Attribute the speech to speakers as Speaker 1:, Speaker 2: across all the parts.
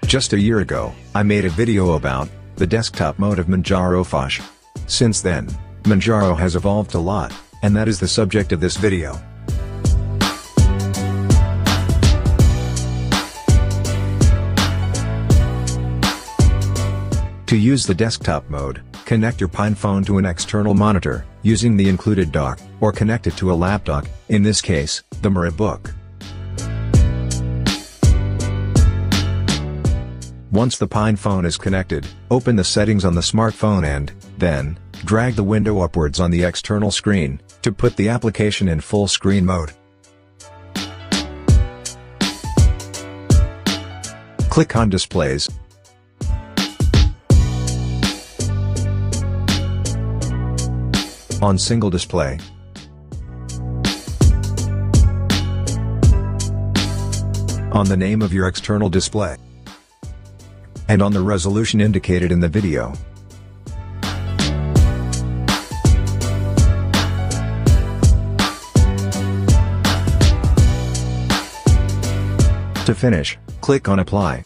Speaker 1: Just a year ago, I made a video about the desktop mode of Manjaro Phosh. Since then, Manjaro has evolved a lot, and that is the subject of this video. To use the desktop mode, connect your PinePhone to an external monitor, using the included dock, or connect it to a laptop, in this case, the MacBook. Once the PinePhone is connected, open the settings on the smartphone and, then, drag the window upwards on the external screen, to put the application in full screen mode. Click on Displays. On Single Display. On the name of your external display. And on the resolution indicated in the video. To finish, click on Apply.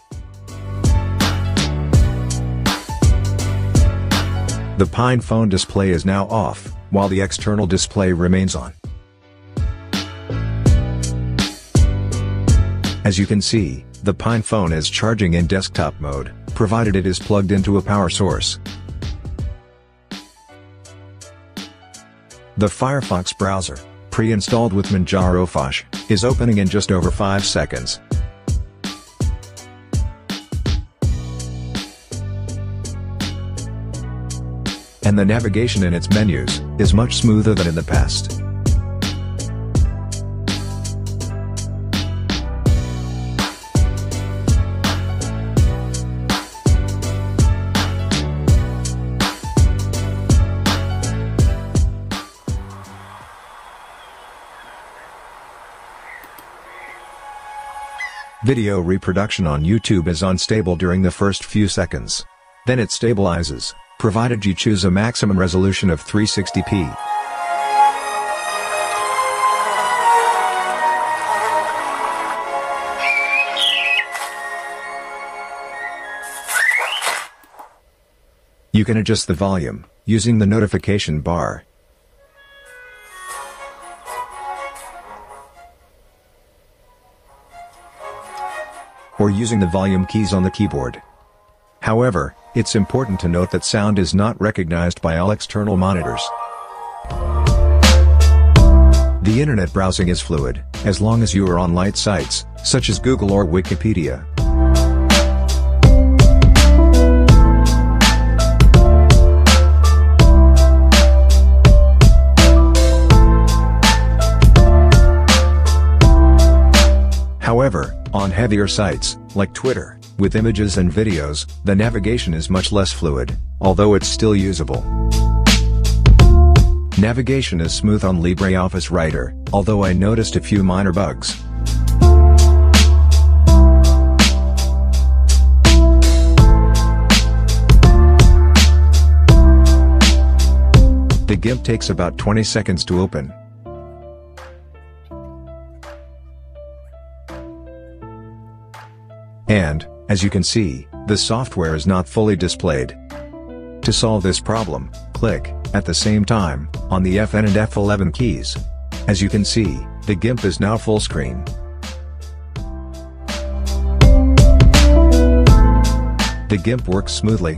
Speaker 1: The PinePhone display is now off, while the external display remains on. As you can see, the PinePhone is charging in desktop mode, provided it is plugged into a power source. The Firefox browser, pre-installed with Manjaro Phosh, is opening in just over 5 seconds. And the navigation in its menus is much smoother than in the past. Video reproduction on YouTube is unstable during the first few seconds. Then it stabilizes, provided you choose a maximum resolution of 360p. You can adjust the volume, using the notification bar. Or using the volume keys on the keyboard. However, it's important to note that sound is not recognized by all external monitors. The internet browsing is fluid, as long as you are on light sites, such as Google or Wikipedia. However, on heavier sites, like Twitter, with images and videos, the navigation is much less fluid, although it's still usable. Navigation is smooth on LibreOffice Writer, although I noticed a few minor bugs. The GIMP takes about 20 seconds to open. And, as you can see, the software is not fully displayed. To solve this problem, click, at the same time, on the F9 and F11 keys. As you can see, the GIMP is now full screen. The GIMP works smoothly.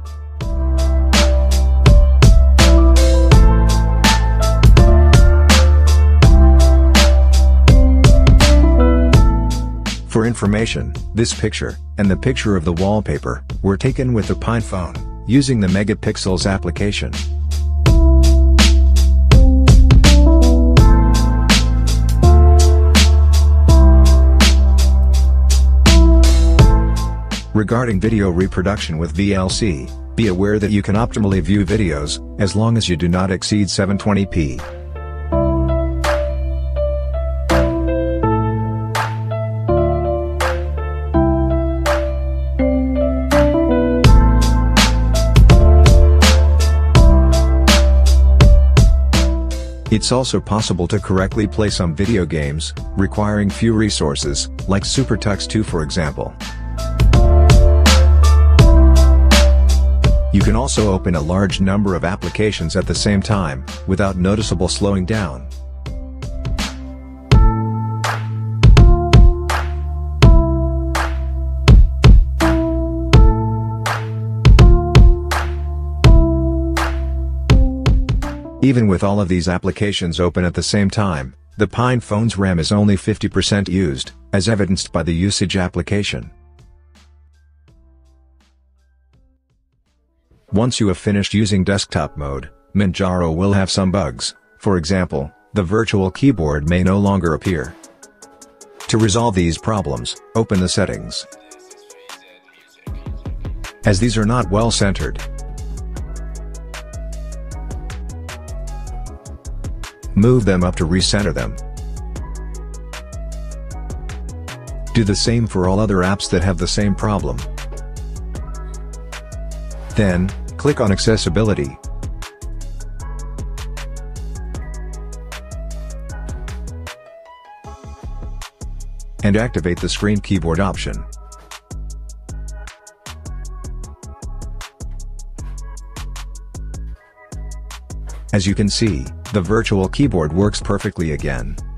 Speaker 1: For information, this picture, and the picture of the wallpaper, were taken with the PinePhone, using the Megapixels application. Regarding video reproduction with VLC, be aware that you can optimally view videos, as long as you do not exceed 720p. It's also possible to correctly play some video games, requiring few resources, like SuperTux 2 for example. can also open a large number of applications at the same time, without noticeable slowing down. Even with all of these applications open at the same time, the PinePhone's RAM is only 50% used, as evidenced by the usage application. Once you have finished using desktop mode, Manjaro will have some bugs. For example, the virtual keyboard may no longer appear. To resolve these problems, open the settings. As these are not well centered, move them up to recenter them. Do the same for all other apps that have the same problem. Then, click on Accessibility. And activate the Screen Keyboard option. As you can see, the virtual keyboard works perfectly again.